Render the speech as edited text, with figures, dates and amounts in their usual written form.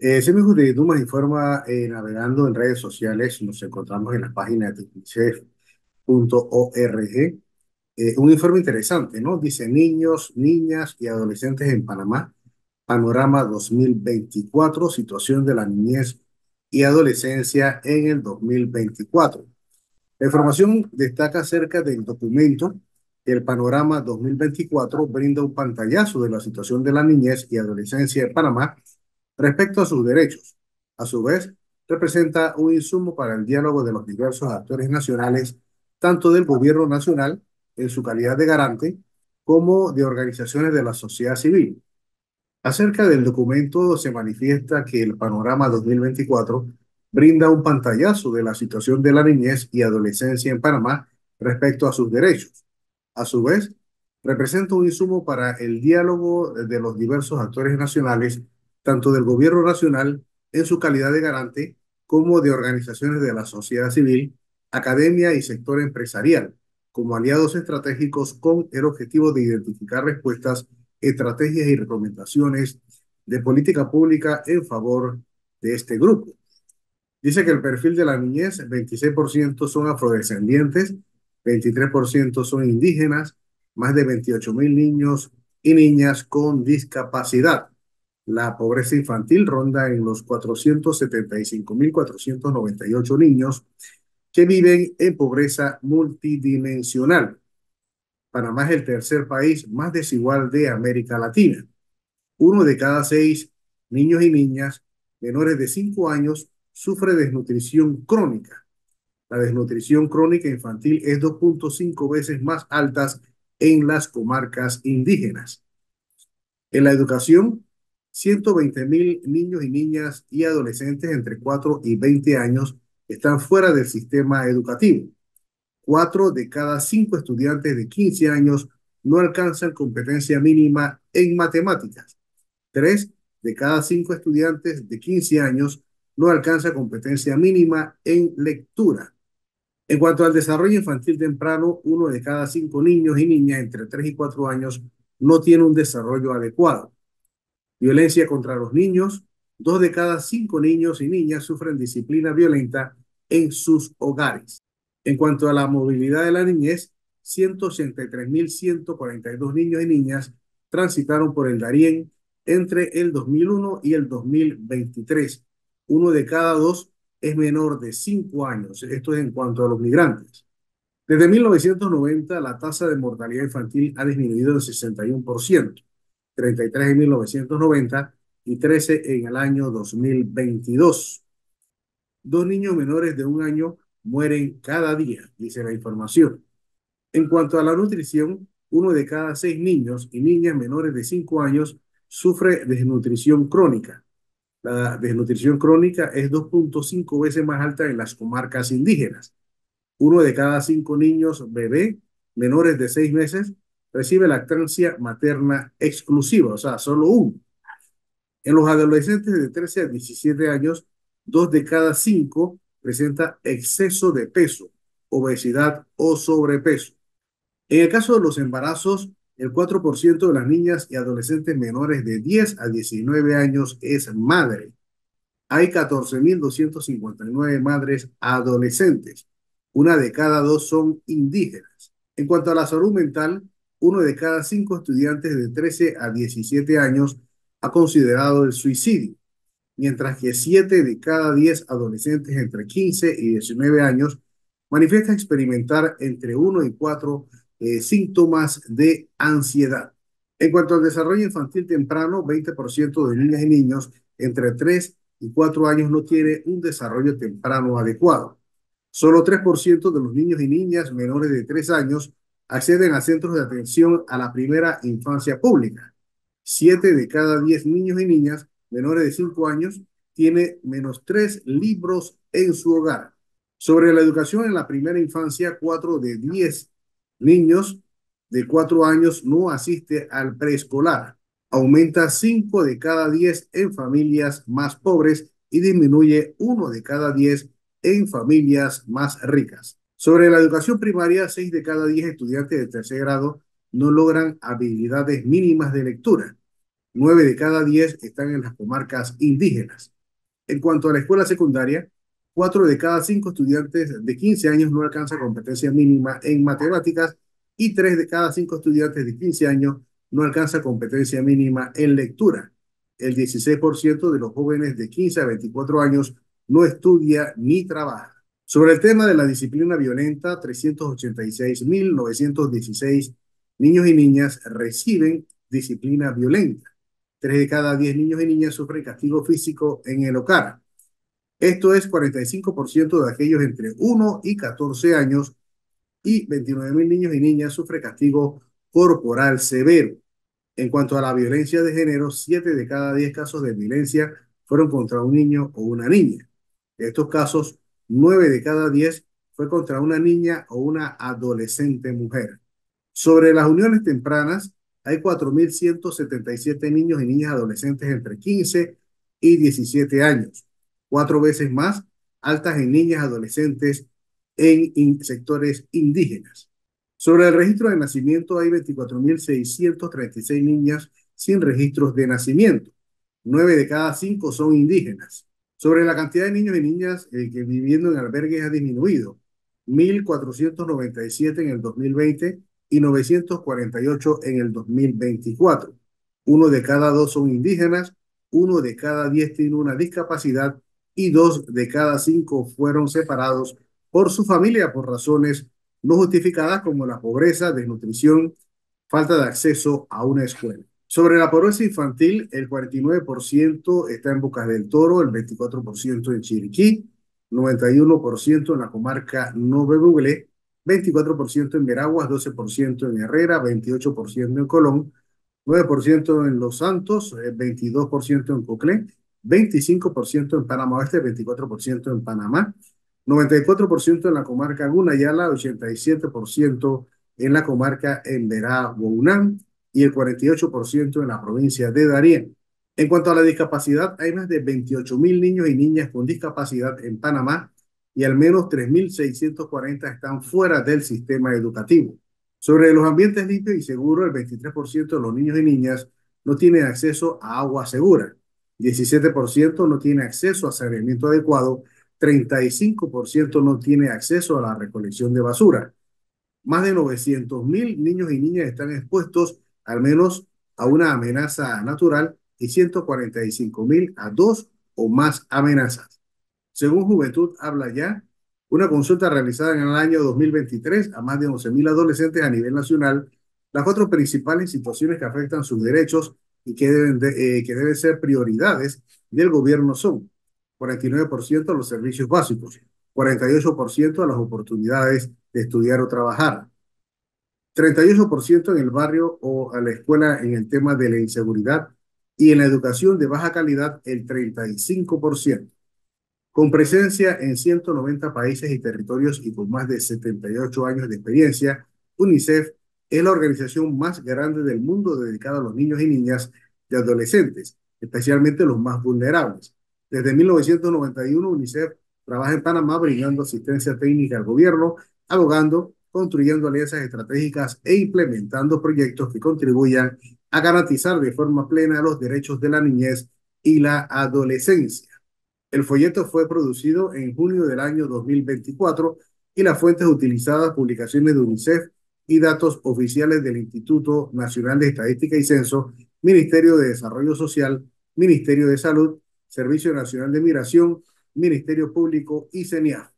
Semijus de Dumas informa, navegando en redes sociales, nos encontramos en la página de unicef.org, un informe interesante, ¿no? Dice niños, niñas y adolescentes en Panamá, panorama 2024, situación de la niñez y adolescencia en el 2024. La información destaca acerca del documento. El panorama 2024 brinda un pantallazo de la situación de la niñez y adolescencia en Panamá respecto a sus derechos. A su vez, representa un insumo para el diálogo de los diversos actores nacionales, tanto del gobierno nacional en su calidad de garante, como de organizaciones de la sociedad civil. Acerca del documento se manifiesta que el panorama 2024 brinda un pantallazo de la situación de la niñez y adolescencia en Panamá respecto a sus derechos. A su vez, representa un insumo para el diálogo de los diversos actores nacionales, tanto del gobierno nacional en su calidad de garante, como de organizaciones de la sociedad civil, academia y sector empresarial, como aliados estratégicos con el objetivo de identificar respuestas, estrategias y recomendaciones de política pública en favor de este grupo. Dice que el perfil de la niñez, 26% son afrodescendientes, 23% son indígenas, más de 28.000 niños y niñas con discapacidad. La pobreza infantil ronda en los 475.498 niños que viven en pobreza multidimensional. Panamá es el tercer país más desigual de América Latina. Uno de cada 6 niños y niñas menores de 5 años sufre desnutrición crónica. La desnutrición crónica infantil es 2.5 veces más alta en las comarcas indígenas. En la educación, 120.000 niños y niñas y adolescentes entre 4 y 20 años están fuera del sistema educativo. 4 de cada 5 estudiantes de 15 años no alcanzan competencia mínima en matemáticas. 3 de cada 5 estudiantes de 15 años no alcanza competencia mínima en lectura. En cuanto al desarrollo infantil temprano, 1 de cada 5 niños y niñas entre 3 y 4 años no tiene un desarrollo adecuado. Violencia contra los niños, 2 de cada 5 niños y niñas sufren disciplina violenta en sus hogares. En cuanto a la movilidad de la niñez, 183.142 niños y niñas transitaron por el Darién entre el 2001 y el 2023. 1 de cada 2 es menor de 5 años. Esto es en cuanto a los migrantes. Desde 1990, la tasa de mortalidad infantil ha disminuido en 61%, 33 en 1990 y 13 en el año 2022. 2 niños menores de 1 año mueren cada día, dice la información. En cuanto a la nutrición, 1 de cada 6 niños y niñas menores de 5 años sufre desnutrición crónica. La desnutrición crónica es 2.5 veces más alta en las comarcas indígenas. 1 de cada 5 niños bebé menores de 6 meses recibe lactancia materna exclusiva, o sea, solo uno. En los adolescentes de 13 a 17 años, 2 de cada 5 presenta exceso de peso, obesidad o sobrepeso. En el caso de los embarazos, el 4% de las niñas y adolescentes menores de 10 a 19 años es madre. Hay 14.259 madres adolescentes. 1 de cada 2 son indígenas. En cuanto a la salud mental, 1 de cada 5 estudiantes de 13 a 17 años ha considerado el suicidio, mientras que 7 de cada 10 adolescentes entre 15 y 19 años manifiestan experimentar entre 1 y 4 síntomas de ansiedad. En cuanto al desarrollo infantil temprano, 20% de niñas y niños entre 3 y 4 años no tiene un desarrollo temprano adecuado. Solo 3% de los niños y niñas menores de 3 años acceden a centros de atención a la primera infancia pública. 7 de cada 10 niños y niñas menores de 5 años tiene menos 3 libros en su hogar. Sobre la educación en la primera infancia, 4 de 10 niños de 4 años no asiste al preescolar. Aumenta 5 de cada 10 en familias más pobres y disminuye 1 de cada 10 en familias más ricas. Sobre la educación primaria, 6 de cada 10 estudiantes de tercer grado no logran habilidades mínimas de lectura. 9 de cada 10 están en las comarcas indígenas. En cuanto a la escuela secundaria, 4 de cada 5 estudiantes de 15 años no alcanza competencia mínima en matemáticas y 3 de cada 5 estudiantes de 15 años no alcanza competencia mínima en lectura. El 16% de los jóvenes de 15 a 24 años no estudia ni trabaja. Sobre el tema de la disciplina violenta, 386.916 niños y niñas reciben disciplina violenta. 3 de cada 10 niños y niñas sufren castigo físico en el hogar. Esto es 45% de aquellos entre 1 y 14 años y 29.000 niños y niñas sufren castigo corporal severo. En cuanto a la violencia de género, 7 de cada 10 casos de violencia fueron contra un niño o una niña. En estos casos, 9 de cada 10 fue contra una niña o una adolescente mujer. Sobre las uniones tempranas, hay 4.177 niños y niñas adolescentes entre 15 y 17 años, 4 veces más altas en niñas adolescentes en sectores indígenas. Sobre el registro de nacimiento, hay 24.636 niñas sin registros de nacimiento. 9 de cada 5 son indígenas. Sobre la cantidad de niños y niñas que viviendo en albergues ha disminuido. 1.497 en el 2020 y 948 en el 2024. 1 de cada 2 son indígenas, 1 de cada 10 tiene una discapacidad y 2 de cada 5 fueron separados por su familia por razones no justificadas como la pobreza, desnutrición, falta de acceso a una escuela. Sobre la pobreza infantil, el 49% está en Bocas del Toro, el 24% en Chiriquí, 91% en la comarca Nove Buglé, 24% en Veraguas, 12% en Herrera, 28% en Colón, 9% en Los Santos, 22% en Coclé, 25% en Panamá Oeste, 24% en Panamá, 94% en la comarca Gunayala, 87% en la comarca Emberá Huaunán y el 48% en la provincia de Darién. En cuanto a la discapacidad, hay más de 28.000 niños y niñas con discapacidad en Panamá y al menos 3.640 están fuera del sistema educativo. Sobre los ambientes limpios y seguros, el 23% de los niños y niñas no tienen acceso a agua segura, 17% no tiene acceso a saneamiento adecuado, 35% no tiene acceso a la recolección de basura. Más de 900.000 niños y niñas están expuestos al menos a una amenaza natural y 145.000 a dos o más amenazas. Según Juventud Habla Ya, una consulta realizada en el año 2023 a más de 11.000 adolescentes a nivel nacional, las 4 principales situaciones que afectan sus derechos y que deben ser prioridades del gobierno son 49% los servicios básicos, 48% las oportunidades de estudiar o trabajar, 38% en el barrio o a la escuela en el tema de la inseguridad y en la educación de baja calidad el 35%. Con presencia en 190 países y territorios y con más de 78 años de experiencia, UNICEF es la organización más grande del mundo dedicada a los niños y niñas y adolescentes, especialmente los más vulnerables. Desde 1991, UNICEF trabaja en Panamá brindando asistencia técnica al gobierno, abogando, construyendo alianzas estratégicas e implementando proyectos que contribuyan a garantizar de forma plena los derechos de la niñez y la adolescencia. El folleto fue producido en junio del año 2024 y las fuentes utilizadas, publicaciones de UNICEF y datos oficiales del Instituto Nacional de Estadística y Censo, Ministerio de Desarrollo Social, Ministerio de Salud, Servicio Nacional de Migración, Ministerio Público y CENIAF.